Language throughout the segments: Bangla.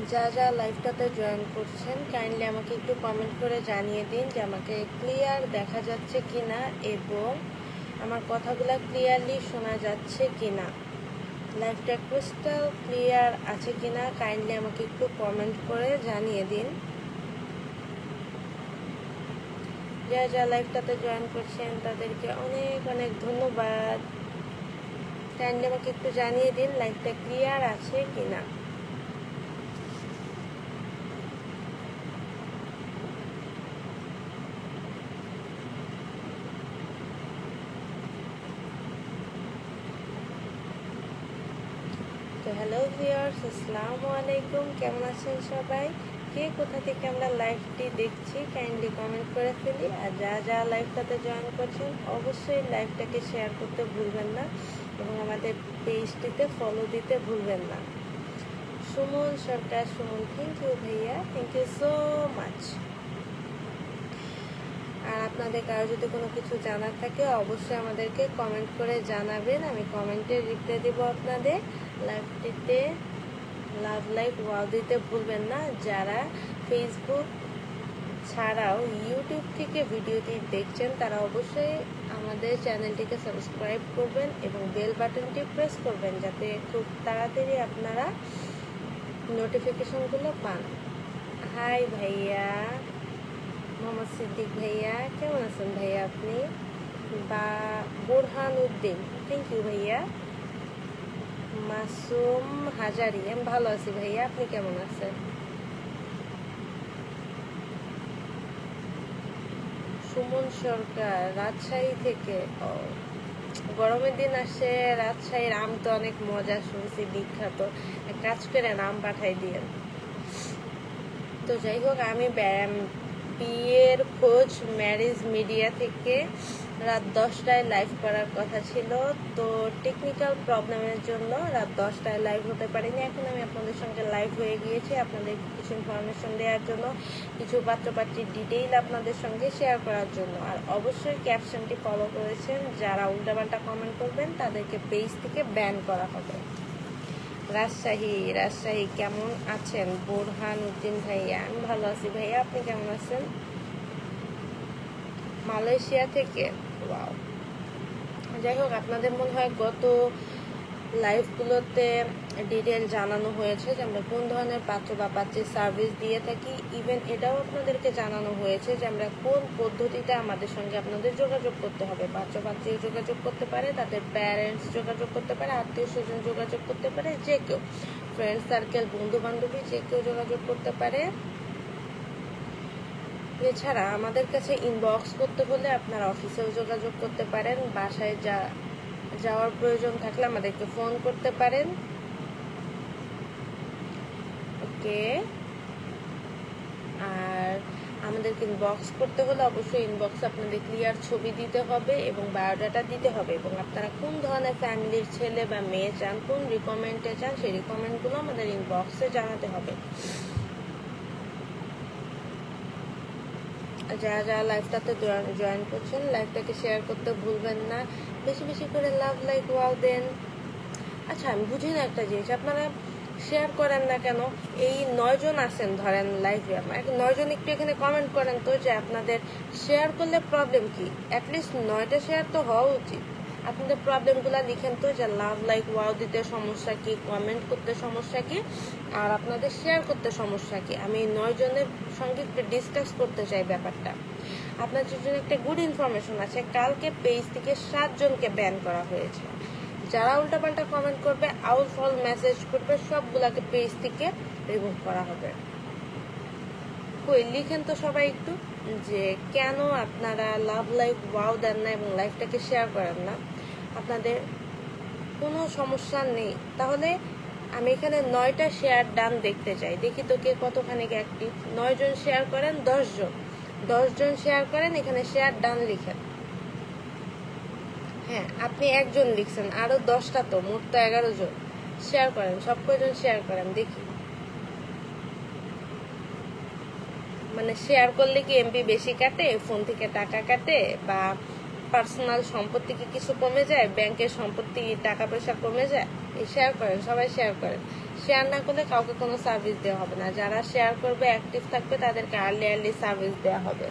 যা লাইভটাতে জয়েন করছেন কাইন্ডলি আমাকে একটু কমেন্ট করে জানিয়ে দিন যে আমাকে ক্লিয়ার দেখা যাচ্ছে কিনা এবং আমার কথাগুলো ক্লিয়ারলি শোনা যাচ্ছে কিনা, লাইভটা ক্রিস্টাল ক্লিয়ার আছে কিনা কাইন্ডলি আমাকে একটু কমেন্ট করে জানিয়ে দিন। যা লাইভটাতে জয়েন করছেন তাদেরকে অনেক অনেক ধন্যবাদ। কাইন্ডলি আমাকে একটু জানিয়ে দিন লাইভটা ক্লিয়ার আছে কিনা। তো হ্যালো ভিউয়ার্স, আসসালামু আলাইকুম, কেমন আছেন সবাই? কে কোথা থেকে আমরা লাইভটি দেখছি কাইন্ডলি কমেন্ট করে ফেলি। আর যা লাইভটাতে জয়েন করছেন অবশ্যই লাইভটাকে শেয়ার করতে ভুলবেন না এবং আমাদের পেজটিতে ফলো দিতে ভুলবেন না। সুমন সরকার, সুমন, থ্যাংক ইউ ভাইয়া, থ্যাংক ইউ সো মাচ। আর আপনাদের কারো যদি কোনো কিছু জানার থাকে অবশ্যই আমাদেরকে কমেন্ট করে জানাবেন, আমি কমেন্টে রিপ্লাই দেব আপনাদের। লাইভটিতে লাভ লাইক ওয়াও দিতে ভুলবেন না। যারা ফেসবুক ছাড়াও ইউটিউব থেকে ভিডিওটি দেখছেন তারা অবশ্যই আমাদের চ্যানেলটিকে সাবস্ক্রাইব করবেন এবং বেল বাটনটি প্রেস করবেন যাতে খুব তাড়াতাড়ি আপনারা নোটিফিকেশনগুলো পান। হাই ভাইয়া মোহাম্মদ সিদ্দিক ভাইয়া, কেমন আছেন ভাইয়া আপনি? বা বোরহান উদ্দিন, থ্যাংক ইউ ভাইয়া। মাসুম হাজারি, আমি ভালো আছি ভাইয়া, আপনি কেমন আছেন? সুমন সরকার রাজশাহী থেকে, গরমের দিন আসে, রাজশাহীর আম তো অনেক মজা শুনছি বিখ্যাত, এক কাজ করে আম পাঠাই দিয়েন। তো যাই হোক, আমি বিয়ের খোঁজ ম্যারেজ মিডিয়া থেকে রাত 10টায় লাইভ করার কথা ছিল, তো টেকনিক্যাল প্রবলেমের জন্য রাত 10টায় লাইভ হতে পারিনি। এখন আমি আপনাদের সঙ্গে লাইভ হয়ে গিয়েছি আপনাদের কিছু ইনফরমেশন দেওয়ার জন্য, কিছু পাত্রপাত্রীর ডিটেইল আপনাদের সঙ্গে শেয়ার করার জন্য। আর অবশ্যই ক্যাপশনটি ফলো করেছেন, যারা উল্টাপাল্টা কমেন্ট করবেন তাদেরকে পেজ থেকে ব্যান করা হবে। রাজশাহী কেমন আছেন? বোরহান উদ্দিন ভাইয়া, আমি ভালো আছি ভাইয়া, আপনি কেমন আছেন? মালয়েশিয়া থেকে, ওয়াও। যাই হোক, আপনাদের মনে হয় গত লাইভগুলোতে ডিটেল জানানো হয়েছে যে আমরা কোন ধরনের পাত্র বা পাত্রীর সার্ভিস দিয়ে থাকি। ইভেন এটাও আপনাদেরকে জানানো হয়েছে যে আমরা কোন পদ্ধতিতে আমাদের সঙ্গে আপনাদের যোগাযোগ করতে হবে। পাত্র পাত্রী যোগাযোগ করতে পারে, তাদের প্যারেন্টস যোগাযোগ করতে পারে, আত্মীয় স্বজন যোগাযোগ করতে পারে, যে কেউ, ফ্রেন্ড সার্কেল, বন্ধু বান্ধবী, যে কেউ যোগাযোগ করতে পারে। এছাড়া আমাদের কাছে ইনবক্স করতে হলে আপনারা অফিসেও যোগাযোগ করতে পারেন, বাসায় যাওয়ার প্রয়োজন থাকলে আমাদেরকে ফোন করতে পারেন। ওকে, আর আমাদেরকে ইনবক্স করতে হলে অবশ্যই ইনবক্সে আপনাদের ক্লিয়ার ছবি দিতে হবে এবং বায়োডাটা দিতে হবে এবং আপনারা কোন ধরনের ফ্যামিলির ছেলে বা মেয়ে চান, কোন রিকমেন্ডে চান, সেই রিকমেন্ডগুলো আমাদের ইনবক্সে জানাতে হবে। যারা লাইভটাতে জয়েন করছেন লাইভটাকে শেয়ার করতে ভুলবেন না, বেশি বেশি করে লাভ লাইক ওয়াও দেন। আচ্ছা, আমি বুঝি না একটা জিনিস, আপনারা শেয়ার করেন না কেন? এই 9 জন আছেন ধরেন লাইভে, 9 জন একটু এখানে কমেন্ট করেন তো যে আপনাদের শেয়ার করলে প্রবলেম কি। অ্যাটলিস্ট 9টা শেয়ার তো হওয়া উচিত। আপনাদের প্রবলেমগুলো লিখেন তো যে লাভ লাইক ওয়াও দিতে সমস্যা কি, কমেন্ট করতে সমস্যা কি, আর আপনাদের শেয়ার করতে সমস্যা কি। আমি 9 জনের সঙ্গে একটু ডিসকাস করতে চাই ব্যাপারটা। আপনাদের জন্য একটা গুড ইনফরমেশন আছে, কালকে পেজ থেকে 7 জনকে ব্যান করা হয়েছে। যারা উল্টাপাল্টা কমেন্ট করবে, আউল ফল মেসেজ করবে, সবগুলাকে পেজ থেকে রিমুভ করা হবে। কই লিখেন তো সবাই একটু যে কেন আপনারা লাভ লাইক ওয়াও দেন না এবং লাইভটাকে শেয়ার করেন না। আপনাদের কোনো সমস্যা নেই, তাহলে আমি এখানে 9টা শেয়ার ডান দেখতে চাই, দেখি তো কে কতখানি অ্যাক্টিভ। 9 জন শেয়ার করেন, 10 জন শেয়ার করেন, এখানে শেয়ার ডান লিখেন। হ্যাঁ, আপনি একজন লিখছেন, আরো 10টা তো, মোট তো 11 জন। শেয়ার করেন, সব কয়জন শেয়ার করেন দেখি। মানে শেয়ার করলে কি এমবি বেশি কাটে, ফোন থেকে টাকা কাটে, বা পার্সোনাল সম্পত্তি কি কিছু কমে যায়, ব্যাংকের সম্পত্তি টাকা পয়সা কমে যায়? এই শেয়ার করেন, সবাই শেয়ার করেন। শেয়ার না করলে কাউকে কোনো সার্ভিস দেওয়া হবে না। যারা শেয়ার করবে, অ্যাক্টিভ থাকবে, তাদেরকে আর্লি সার্ভিস দেওয়া হবে।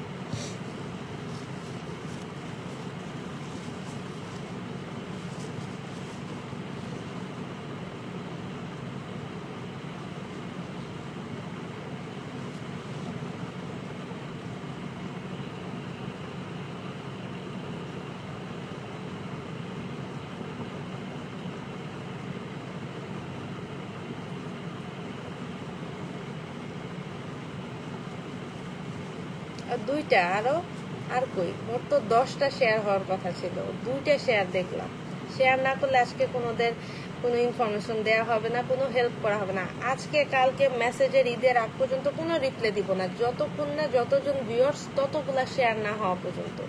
দুইটা আর কই, মোট তো 10টা শেয়ার হওয়ার কথা ছিল, 2টা শেয়ার দেখলাম। শেয়ার না করলে আজকে কোনো ইনফরমেশন দেওয়া হবে না, কোনো হেল্প করা হবে না। আজকে কালকে মেসেজের ঈদের আগ পর্যন্ত কোনো রিপ্লাই দিব না, যতক্ষণ না যতজন ভিউয়ার্স ততগুলা শেয়ার না হওয়া পর্যন্ত।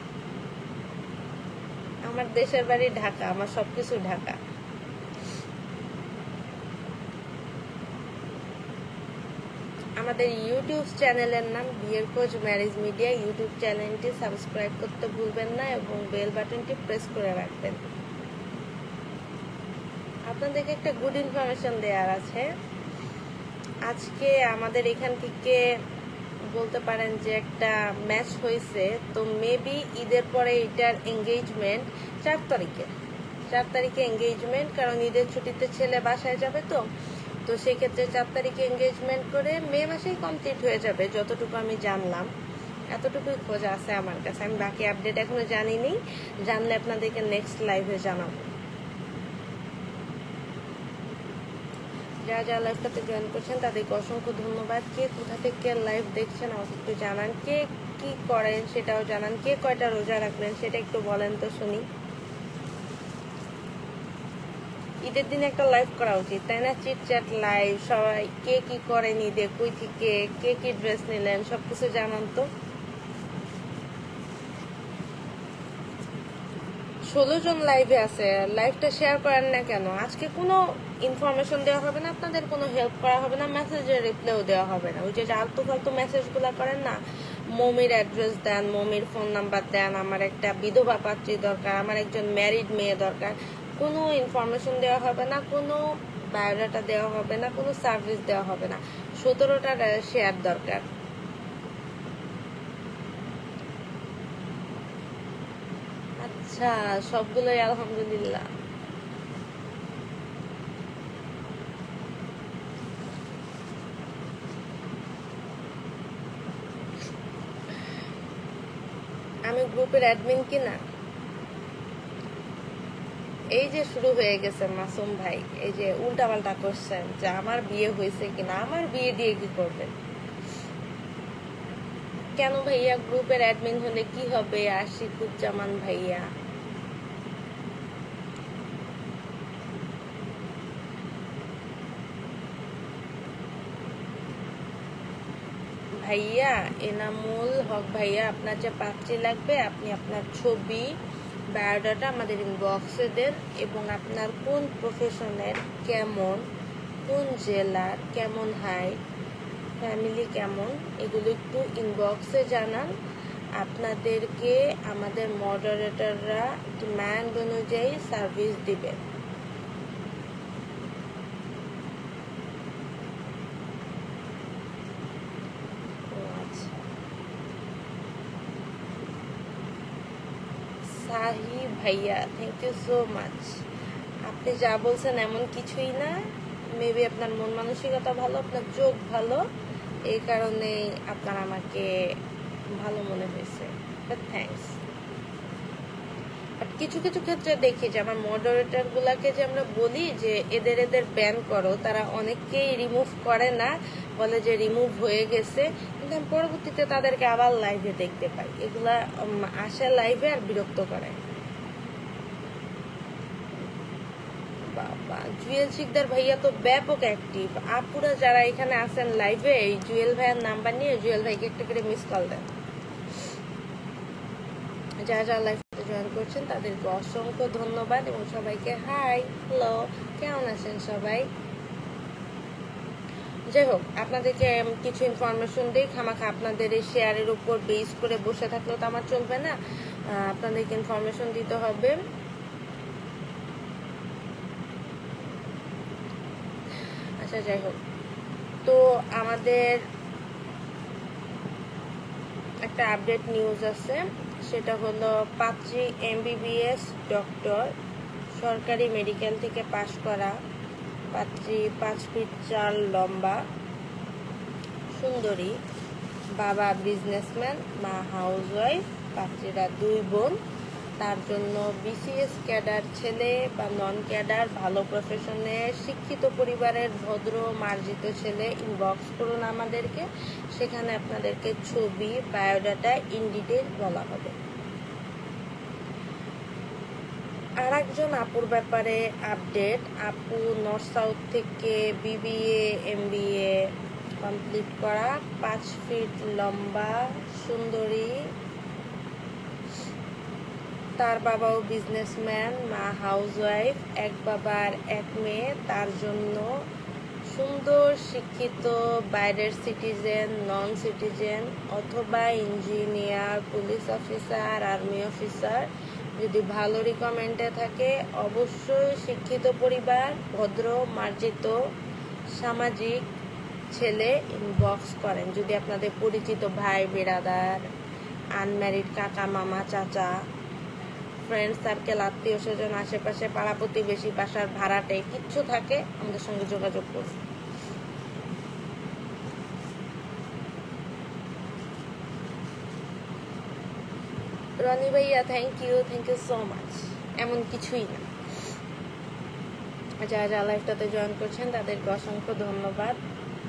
আমার দেশের বাড়ি ঢাকা, আমার সবকিছু ঢাকা। আমাদের ইউটিউব চ্যানেলের নাম বিয়ের খোঁজ ম্যারেজ মিডিয়া। ইউটিউব চ্যানেলটি সাবস্ক্রাইব করতে ভুলবেন না এবং বেল বাটনটি প্রেস করে রাখবেন। আপনাদেরকে একটা গুড ইনফরমেশন দেওয়ার আছে। আজকে আমাদের এখান থেকে বলতে পারেন যে একটা ম্যাচ হয়েছে, তো মেবি ঈদের পরে এটার এঙ্গেজমেন্ট 4 তারিখে এঙ্গেজমেন্ট, কারণ ঈদের ছুটিতে ছেলে বাসায় যাবে, তো সেই ক্ষেত্রে 4 তারিখে এঙ্গেজমেন্ট করে মে মাসেই কমপ্লিট হয়ে যাবে, যতটুকু আমি জানলাম। এতটুকুই খোঁজ আছে আমার কাছে, আমি বাকি আপডেট এখনো জানিনি, জানলে আপনাদেরকে নেক্সট লাইভে জানাবো। যারা লাইভটাতে জয়েন করছেন তাদেরকে অসংখ্য ধন্যবাদ। কে কোথা থেকে লাইভ দেখছেন আমাকে একটু জানান, কে কি করেন সেটাও জানান, কে কয়টা রোজা রাখবেন সেটা একটু বলেন তো শুনি। ঈদের দিনে একটা লাইভ করা উচিত, তাই না? চিটচ্যাট লাইভ, সবাই কে কি করেন ঈদে, কই থেকে কে কি ড্রেস নিলেন সবকিছু জানান তো। 16 জন লাইভে আছে, লাইভটা শেয়ার করেন না কেন? আজকে কোনো ইনফরমেশন দেওয়া হবে না, আপনাদের কোনো হেল্প করা হবে না, মেসেজের রিপ্লাইও দেওয়া হবে না। ওই যে আলতু ফালতু মেসেজগুলো করেন না, মমির অ্যাড্রেস দেন, মমির ফোন নাম্বার দেন, আমার একটা বিধবা পাত্রী দরকার, আমার একজন ম্যারিড মেয়ে দরকার, কোনো ইনফরমেশন দেওয়া হবে না, কোনো বায়োডাটা দেওয়া হবে না, কোনো সার্ভিস দেওয়া হবে না। 17টা শেয়ার দরকার। আচ্ছা, সবগুলোই আলহামদুলিল্লাহ। আমি গ্রুপের অ্যাডমিন কিনা? এই যে শুরু হয়ে গেছে মাসুম ভাই, এই যে উল্টাপাল্টা করছেন যে আমার বিয়ে হয়েছে কিনা, আমার বিয়ে দিয়ে কি করবেন? কেন ভাইয়া? গ্রুপের অ্যাডমিন হলে কি হবে? আশিকুজ্জামান ভাইয়া, ভাইয়া এনামুল হক ভাইয়া, আপনার যে পাত্রী লাগবে আপনি আপনার ছবি, বায়োডাটা আমাদের ইনবক্সে দেন, এবং আপনার কোন প্রফেশনের, কেমন, কোন জেলার, কেমন হাইট, ফ্যামিলি কেমন, এগুলো একটু ইনবক্সে জানান। আপনাদেরকে আমাদের মডারেটররা ডিমান্ড অনুযায়ী সার্ভিস দিবে। সাহি ভাইয়া, থ্যাংক ইউ সো মাচ। আপনি যা বলছেন এমন কিছুই না, মেবি আপনার মন মানসিকতা ভালো, আপনার চোখ ভালো, এই কারণে আপনার আমাকে ভালো মনে হয়েছে, থ্যাংকস। বাট কিছু কিছু ক্ষেত্রে দেখি যে আমার মডারেটর গুলাকে যে আমরা বলি যে এদের ব্যান করো, তারা অনেককেই রিমুভ করে না, বলে যে রিমুভ হয়ে গেছে, কিন্তু আমি পরবর্তীতে তাদেরকে আবার লাইভে দেখতে পাই। এগুলা আসে লাইভে আর বিরক্ত করে। বাবা, জুয়েল শিকদার ভাইয়া তো ব্যাপক অ্যাক্টিভ। আপুরা যারা এখানে আছেন লাইভে, এই জুয়েল ভাইয়ের নাম্বার নিয়ে জুয়েল ভাইকে একটা করে মিস কল দেন। যারা লাইভ জয়েন করছেন তাদেরকে অসংখ্য ধন্যবাদ এবং সবাইকে হাই, হ্যালো, কেমন আছেন সবাই? যাই হোক, আপনাদেরকে কিছু ইনফরমেশন দিই, খামাখা আপনাদের এই শেয়ারের উপর বেস করে বসে থাকলেও তো আমার চলবে না, আপনাদেরকে ইনফরমেশন দিতে হবে। আচ্ছা যাই হোক, তো আমাদের একটা আপডেট নিউজ আছে, সেটা হলো পাত্রী MBBS ডক্টর, সরকারি মেডিকেল থেকে পাশ করা। পাত্রী 5 ফিট 4 লম্বা, সুন্দরী, বাবা বিজনেসম্যান, মা হাউসওয়াইফ, পাত্রীরা 2 বোন। তার জন্য BCS ক্যাডার ছেলে বা নন ক্যাডার, ভালো প্রফেশনের, শিক্ষিত পরিবারের, ভদ্র মার্জিত ছেলে ইনবক্স করুন আমাদেরকে। সেখানে আপনাদেরকে ছবি, বায়োডাটা ইন ডিটেইল বলা হবে। আর একজন আপুর ব্যাপারে আপডেট। আপু নর্থ সাউথ থেকে BBA MBA কমপ্লিট করা, 5 ফিট লম্বা, সুন্দরী। তার বাবাও বিজনেসম্যান, মা হাউসওয়াইফ, 1 বাবার 1 মেয়ে। তার জন্য সুন্দর, শিক্ষিত, বাইরের সিটিজেন, নন সিটিজেন অথবা engineer, police officer, army officer. যদি ভালো রিকমেন্ডে থাকে, অবশ্যই শিক্ষিত পরিবার, ভদ্র মার্জিত সামাজিক ছেলে ইনবক্স করেন। যদি আপনাদের পরিচিত ভাই বিরাদার, আনম্যারিড কাকা মামা চাচা, ফ্রেন্ড সার্কেল, আত্মীয় স্বজন, আশেপাশে পাড়া প্রতিবেশী, বাসার ভাড়াটে কিচ্ছু থাকে, আমাদের সঙ্গে যোগাযোগ করুন। রনি ভাইয়া থ্যাংক ইউ সো মাচ। এমন কিছুই না, যারা যারা লাইভটাতে জয়েন করছেন তাদেরকে অসংখ্য ধন্যবাদ।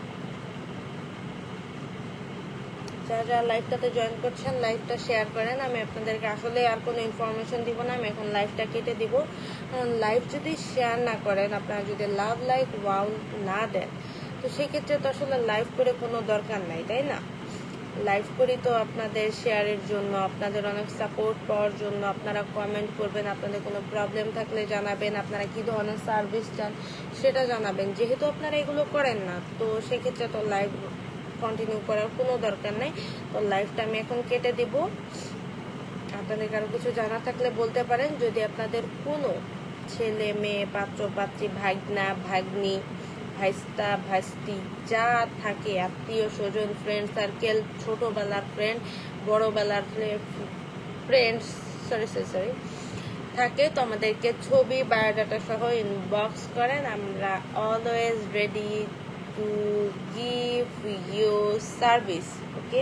যারা যারা লাইভটাতে জয়েন করছেন লাইভটা শেয়ার করেন। আমি আপনাদেরকে আসলে আর কোনো ইনফরমেশন দিব না, আমি এখন লাইভটা কেটে দিব। কারণ লাইভ যদি শেয়ার না করেন, আপনারা যদি লাভ লাইক ওয়াও না দেন, তো সেক্ষেত্রে তো আসলে লাইভ করে কোনো দরকার নাই, তাই না? লাইভ করি তো আপনাদের শেয়ারের জন্য, আপনাদের অনেক সাপোর্ট পাওয়ার জন্য। আপনারা কমেন্ট করবেন, আপনাদের কোনো প্রবলেম থাকলে জানাবেন, আপনারা কি ধরনের সার্ভিস চান সেটা জানাবেন। যেহেতু আপনারা এগুলো করেন না, তো সেক্ষেত্রে তো লাইভ কন্টিনিউ করার কোনো দরকার নেই। তো লাইভটা আমি এখন কেটে দিব। আপনাদের কারো কিছু জানা থাকলে বলতে পারেন। যদি আপনাদের কোনো ছেলে মেয়ে, পাত্র পাত্রী, ভাগনা ভাগ্নি, ভাইস্তা ভাস্তি যা থাকে, আত্মীয় স্বজন, ফ্রেন্ড সার্কেল, ছোটবেলার ফ্রেন্ড, বড়বেলার ফ্রেন্ড সরি থাকে, তো আমাদেরকে ছবি, বায়োডাটা সহ ইনবক্স করেন। আমরা always ready to give you service. Okay,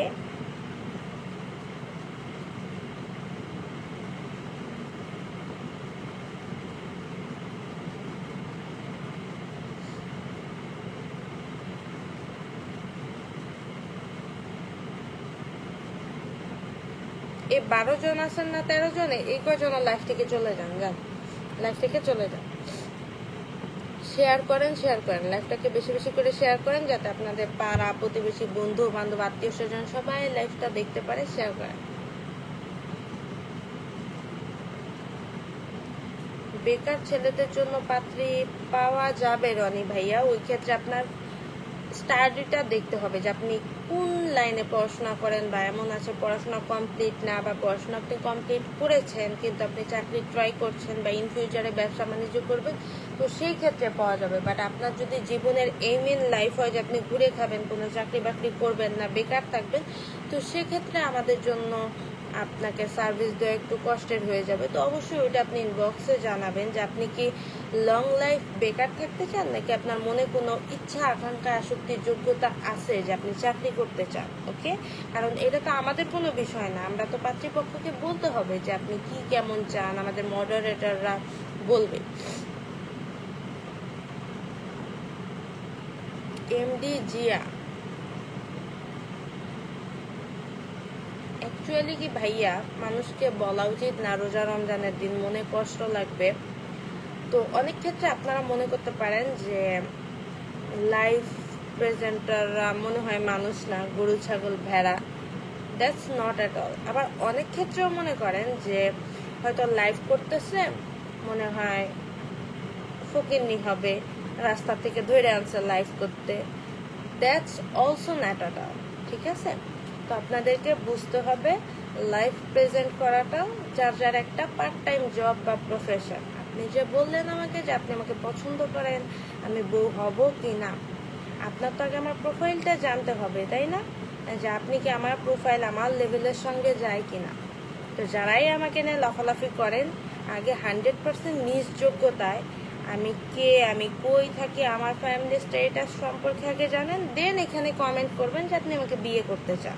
এই 12 জন আছেন না 13 জনে, এই কয়জন লাইফ থেকে চলে যান, লাইফ থেকে চলে যান। শেয়ার করেন লাইফটাকে বেশি বেশি করে শেয়ার করেন, যাতে আপনাদের পাড়া প্রতিবেশী, বন্ধু বান্ধব, আত্মীয় স্বজন সবাই লাইফটা দেখতে পারে। শেয়ার করেন। বেকার ছেলেদের জন্য পাত্রী পাওয়া যাবে রনি ভাইয়া। ওই ক্ষেত্রে আপনার স্টাডিটা দেখতে হবে যে আপনি কোন লাইনে পড়াশোনা করেন, বা এমন আছে পড়াশোনা কমপ্লিট না, বা পড়াশোনা আপনি কমপ্লিট করেছেন কিন্তু আপনি চাকরি ট্রাই করছেন, বা ইন ফিউচারে ব্যবসা বাণিজ্য করবেন, তো সেই ক্ষেত্রে পাওয়া যাবে। বাট আপনার যদি জীবনের এইম ইন লাইফ হয় যে আপনি ঘুরে খাবেন, কোনো চাকরি বাকরি করবেন না, বেকার থাকবেন, তো সেক্ষেত্রে আমাদের জন্য আপনাকে সার্ভিস দেওয়া একটু কষ্টের হয়ে যাবে। তো অবশ্যই ওইটা আপনি ইনবক্সে জানাবেন যে আপনি কি লং লাইফ বেকার থাকতে চান, নাকি আপনার মনে কোনো ইচ্ছা, আকাঙ্ক্ষা, আসক্তির যোগ্যতা আছে যে আপনি চাকরি করতে চান। ওকে, কারণ এটা তো আমাদের কোনো বিষয় না, আমরা তো পাত্রীপক্ষকে বলতে হবে যে আপনি কি কেমন চান, আমাদের মডারেটররা বলবে। এমডি জিয়া, অ্যাকচুয়ালি কি ভাইয়া, মানুষকে বলা উচিত না রোজা রমজানের দিন, মনে কষ্ট লাগবে। তো অনেক ক্ষেত্রে আপনারা মনে করতে পারেন যে লাইভ প্রেজেন্টাররা মনে হয় মানুষ না, গরু ছাগল ভেড়া। That's not at all. আবার অনেক ক্ষেত্রেও মনে করেন যে হয়তো লাইভ করতেছে, মনে হয় ফকিন্নি হবে, রাস্তা থেকে ধরে আনছে লাইভ করতে। That's also not at all. ঠিক আছে, তো আপনাদেরকে বুঝতে হবে লাইভ প্রেজেন্ট করাটাও যার যার একটা পার্ট টাইম জব বা প্রফেশন। আপনি যে বললেন আমাকে যে আপনি আমাকে পছন্দ করেন, আমি বউ হব কি না, আপনার তো আগে আমার প্রোফাইলটা জানতে হবে, তাই না? যে আপনি কি আমার প্রোফাইল আমার লেভেলের সঙ্গে যায় কিনা। তো যারাই আমাকে নিয়ে লাফালাফি করেন, আগে 100% নিজ যোগ্যতায় আমি কে, আমি কই থাকি, আমার ফ্যামিলি স্ট্যাটাস সম্পর্কে আগে জানেন, দেন এখানে কমেন্ট করবেন যে আপনি আমাকে বিয়ে করতে চান।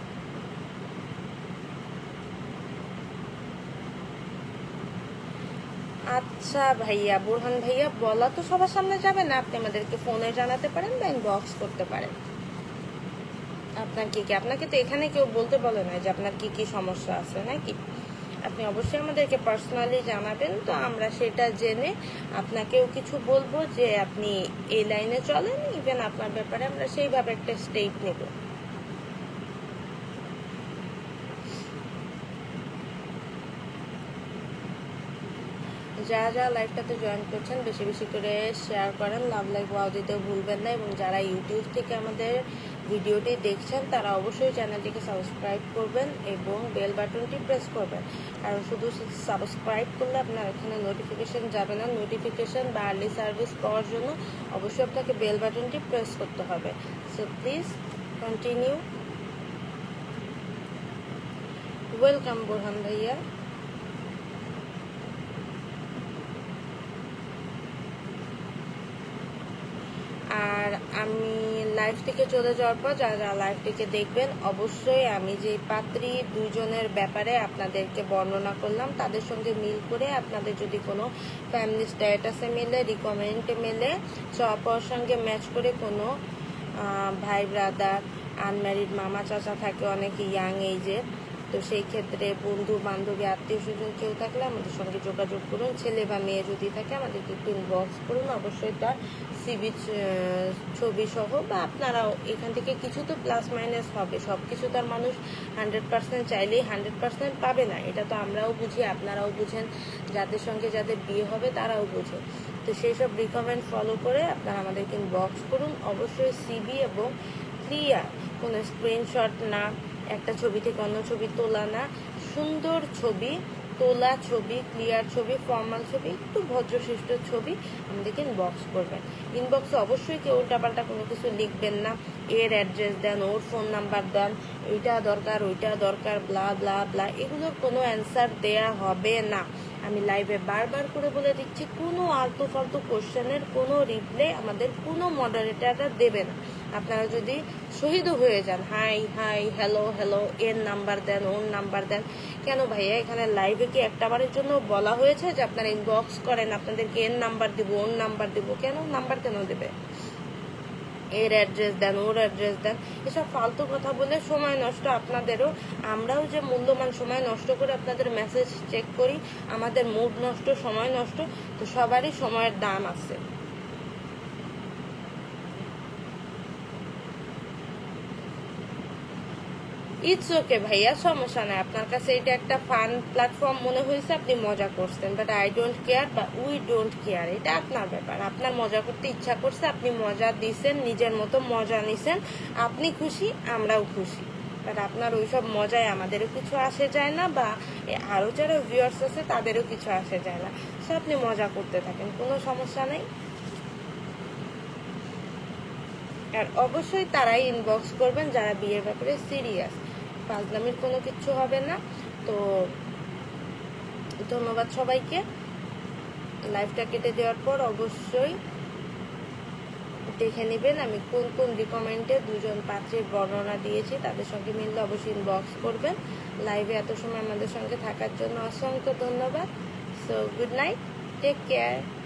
আচ্ছা ভাইয়া, বোরহান ভাইয়া, বলা তো সবার সামনে যাবে না, আপনি আমাদেরকে ফোনে জানাতে পারেন বা ইনবক্স করতে পারেন। আপনার কি কি, আপনাকে তো এখানে কেউ বলতে বলে না যে আপনার কি কি সমস্যা আছে নাকি। আপনি অবশ্যই আমাদেরকে পার্সোনালি জানাবেন, তো আমরা সেটা জেনে আপনাকেও কিছু বলবো যে আপনি এই লাইনে চলেন, ইভেন আপনার ব্যাপারে আমরা সেইভাবে একটা স্টেপ নেব। যারা যারা লাইভটাতে জয়েন করছেন বেশি বেশি করে শেয়ার করেন, লাভ লাইক ওয়াও দিতেও ভুলবেন না, এবং যারা ইউটিউব থেকে আমাদের ভিডিওটি দেখছেন তারা অবশ্যই চ্যানেলটিকে সাবস্ক্রাইব করবেন এবং বেল বাটনটি প্রেস করবেন, কারণ শুধু সাবস্ক্রাইব করলে আপনার এখানে নোটিফিকেশন যাবে না। নোটিফিকেশন বা আর্লি সার্ভিস পাওয়ার জন্য অবশ্যই আপনাকে বেল বাটনটি প্রেস করতে হবে। So please continue. Welcome Borhan ভাইয়া। আর আমি লাইভ থেকে চলে যাওয়ার পর যারা যারা লাইভটিকে দেখবেন, অবশ্যই আমি যে পাত্রী দুজনের ব্যাপারে আপনাদেরকে বর্ণনা করলাম তাদের সঙ্গে মিল করে আপনাদের যদি কোনো ফ্যামিলি স্ট্যাটাসে মিলে, রিকমেন্টে মিলে, সবার সঙ্গে ম্যাচ করে কোনো ভাই ব্রাদার, আনম্যারিড মামা চাচা থাকে অনেকে ইয়াং এইজের, তো সেই ক্ষেত্রে বন্ধু বান্ধবী আত্মীয় স্বজন কেউ থাকলে আমাদের সঙ্গে যোগাযোগ করুন। ছেলে বা মেয়ে যদি থাকে আমাদেরকে একটু ইনবক্স করুন, অবশ্যই তার সিভি ছবি সহ, বা আপনারাও এখান থেকে কিছু তো প্লাস মাইনাস হবে, সব কিছু তার মানুষ 100% চাইলেই 100% পাবে না, এটা তো আমরাও বুঝি, আপনারাও বুঝেন, যাদের সঙ্গে যাদের বিয়ে হবে তারাও বুঝে। তো সেই সব রিকমেন্ড ফলো করে আপনারা আমাদেরকে ইনবক্স করুন, অবশ্যই সিভি এবং ক্লিয়ার, কোনো স্ক্রিনশট না, একটা ছবি থেকে অন্য ছবি তোলা না, সুন্দর ছবি তোলা, ছবি ক্লিয়ার, ছবি ফর্মাল, ছবি একটু ভদ্রশিষ্ট ছবি আমাদেরকে ইনবক্স করবেন। ইনবক্সে অবশ্যই কেউ উল্টাপাল্টা কোনো কিছু লিখবেন না, এর অ্যাড্রেস দেন, ওর ফোন নাম্বার দেন, এইটা দরকার ওইটা দরকার, ব্লা ব্লা ব্লা, এগুলোর কোনো অ্যান্সার দেয়া হবে না। আমি লাইভে বারবার করে বলে দিচ্ছি, কোনো আলতু ফালতু কোশ্চেনের কোনো রিপ্লাই আমাদের কোনো মডারেটাররা দেবে না। আপনারা যদি শহীদও হয়ে যান, হাই হাই হ্যালো হ্যালো, এর নাম্বার দেন, ওর নাম্বার দেন, কেন ভাইয়া এখানে লাইভে কি একটাবারের জন্য বলা হয়েছে যে আপনারা ইনবক্স করেন আপনাদেরকে এর নাম্বার দিব, ওর নাম্বার দিব? কেন নাম্বার কেন দেবে? এর অ্যাড্রেস দেন, ওর অ্যাড্রেস দেন, এসব ফালতু কথা বলে সময় নষ্ট আপনাদেরও। আমরাও যে মূল্যবান সময় নষ্ট করে আপনাদের মেসেজ চেক করি, আমাদের মুড নষ্ট, সময় নষ্ট, তো সবারই সময়ের দাম আছে। ইটস ওকে ভাইয়া, সমস্যা নাই, আপনার কাছে এটা একটা ফান প্ল্যাটফর্ম মনে হয়েছে, আপনি মজা করছেন, বাট আই ডোন্ট কেয়ার বা উই ডোন্ট কেয়ার, এটা আপনার ব্যাপার। আপনার মজা করতে ইচ্ছা করছে, আপনি মজা দিছেন, নিজের মতো মজা নিছেন, আপনি খুশি, আমরাও খুশি, বাট আপনার ওইসব মজায় আমাদেরও কিছু আসে যায় না, বা আরও যারা ভিউয়ার্স আছে তাদেরও কিছু আসে যায় না। সো আপনি মজা করতে থাকেন, কোনো সমস্যা নেই। আর অবশ্যই তারাই ইনবক্স করবেন যারা বিয়ের ব্যাপারে সিরিয়াস, ফাজলামির কোনো কিছু হবে না। তো ধন্যবাদ সবাইকে। লাইভটা কেটে দেওয়ার পর অবশ্যই দেখে নেবেন আমি কোন কোন রিকমেন্ডে দুজন পাত্রের বর্ণনা দিয়েছি, তাদের সঙ্গে মিললে অবশ্যই ইনবক্স করবেন। লাইভে এত সময় আমাদের সঙ্গে থাকার জন্য অসংখ্য ধন্যবাদ। So good night, take care.